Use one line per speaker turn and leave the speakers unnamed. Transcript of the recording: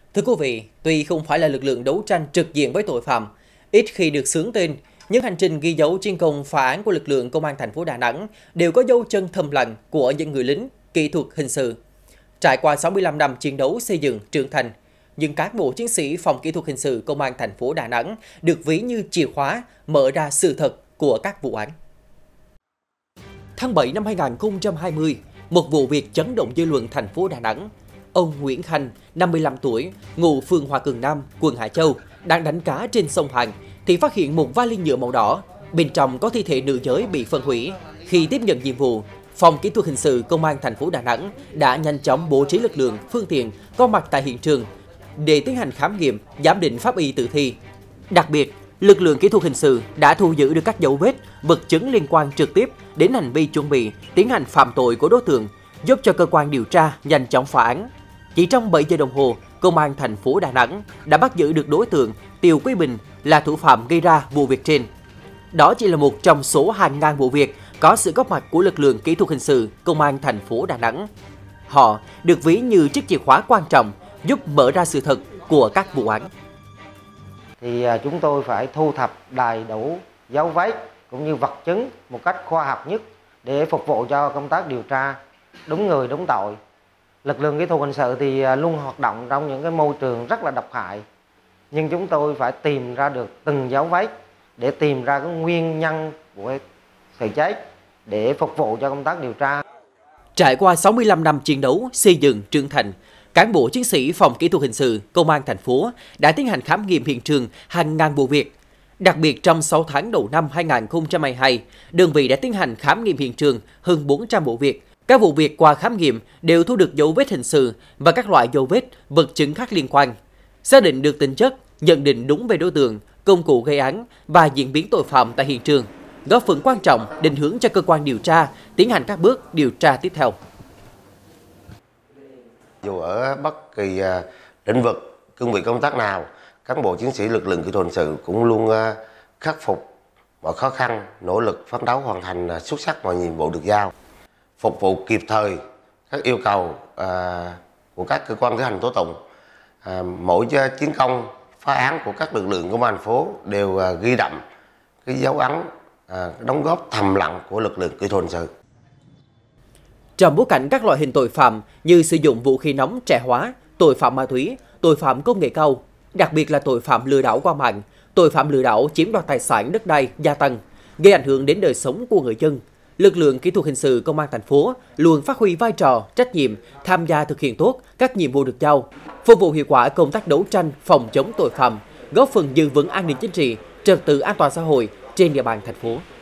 Thưa quý vị, tuy không phải là lực lượng đấu tranh trực diện với tội phạm, ít khi được xướng tên, những hành trình ghi dấu chiến công phá án của lực lượng công an thành phố Đà Nẵng đều có dấu chân thầm lặng của những người lính kỹ thuật hình sự. Trải qua 65 năm chiến đấu xây dựng trưởng thành, những cán bộ chiến sĩ phòng kỹ thuật hình sự công an thành phố Đà Nẵng được ví như chìa khóa mở ra sự thật của các vụ án. Tháng 7 năm 2020, một vụ việc chấn động dư luận thành phố Đà Nẵng. Ông Nguyễn Khanh, 55 tuổi, ngụ phường Hòa Cường Nam, quận Hải Châu, đang đánh cá trên sông Hàn thì phát hiện một vali nhựa màu đỏ, bên trong có thi thể nữ giới bị phân hủy. Khi tiếp nhận nhiệm vụ, phòng kỹ thuật hình sự công an thành phố Đà Nẵng đã nhanh chóng bố trí lực lượng, phương tiện có mặt tại hiện trường để tiến hành khám nghiệm, giám định pháp y tử thi. Đặc biệt, lực lượng kỹ thuật hình sự đã thu giữ được các dấu vết, vật chứng liên quan trực tiếp đến hành vi chuẩn bị tiến hành phạm tội của đối tượng, giúp cho cơ quan điều tra nhanh chóng phá án. Chỉ trong 7 giờ đồng hồ, công an thành phố Đà Nẵng đã bắt giữ được đối tượng Tiều Quý Bình là thủ phạm gây ra vụ việc trên. Đó chỉ là một trong số hàng ngàn vụ việc có sự góp mặt của lực lượng kỹ thuật hình sự công an thành phố Đà Nẵng. Họ được ví như chiếc chìa khóa quan trọng giúp mở ra sự thật của các vụ án.
Thì chúng tôi phải thu thập đầy đủ dấu vết cũng như vật chứng một cách khoa học nhất để phục vụ cho công tác điều tra đúng người đúng tội. Lực lượng kỹ thuật hình sự thì luôn hoạt động trong những cái môi trường rất là độc hại, nhưng chúng tôi phải tìm ra được từng dấu vết để tìm ra cái nguyên nhân của sự chết để phục vụ cho công tác điều tra.
Trải qua 65 năm chiến đấu, xây dựng, trưởng thành, cán bộ chiến sĩ phòng kỹ thuật hình sự công an thành phố đã tiến hành khám nghiệm hiện trường hàng ngàn vụ việc. Đặc biệt trong 6 tháng đầu năm 2022, đơn vị đã tiến hành khám nghiệm hiện trường hơn 400 vụ việc. Các vụ việc qua khám nghiệm đều thu được dấu vết hình sự và các loại dấu vết, vật chứng khác liên quan. Xác định được tính chất, nhận định đúng về đối tượng, công cụ gây án và diễn biến tội phạm tại hiện trường, góp phần quan trọng định hướng cho cơ quan điều tra tiến hành các bước điều tra tiếp theo.
Dù ở bất kỳ lĩnh vực, cương vị công tác nào, cán bộ chiến sĩ lực lượng kỹ thuật hình sự cũng luôn khắc phục mọi khó khăn, nỗ lực phấn đấu hoàn thành xuất sắc mọi nhiệm vụ được giao, phục vụ kịp thời các yêu cầu của các cơ quan tiến hành tố tụng. Mỗi chiến công phá án của các lực lượng công an thành phố đều ghi đậm cái dấu ấn, đóng góp thầm lặng của lực lượng kỹ thuật hình sự.
Trong bối cảnh các loại hình tội phạm như sử dụng vũ khí nóng trẻ hóa, tội phạm ma túy, tội phạm công nghệ cao, đặc biệt là tội phạm lừa đảo qua mạng, tội phạm lừa đảo chiếm đoạt tài sản đất đai gia tăng, gây ảnh hưởng đến đời sống của người dân, lực lượng kỹ thuật hình sự công an thành phố luôn phát huy vai trò, trách nhiệm, tham gia thực hiện tốt các nhiệm vụ được giao, phục vụ hiệu quả công tác đấu tranh phòng chống tội phạm, góp phần giữ vững an ninh chính trị, trật tự an toàn xã hội trên địa bàn thành phố.